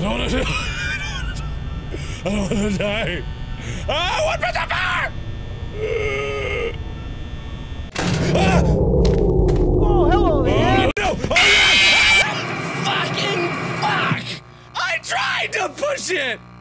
don't want to. I don't want to die. Ah, what was the fire? Ah! Oh, hello there. Oh, no! Oh, yeah! Fucking fuck! I tried to push it!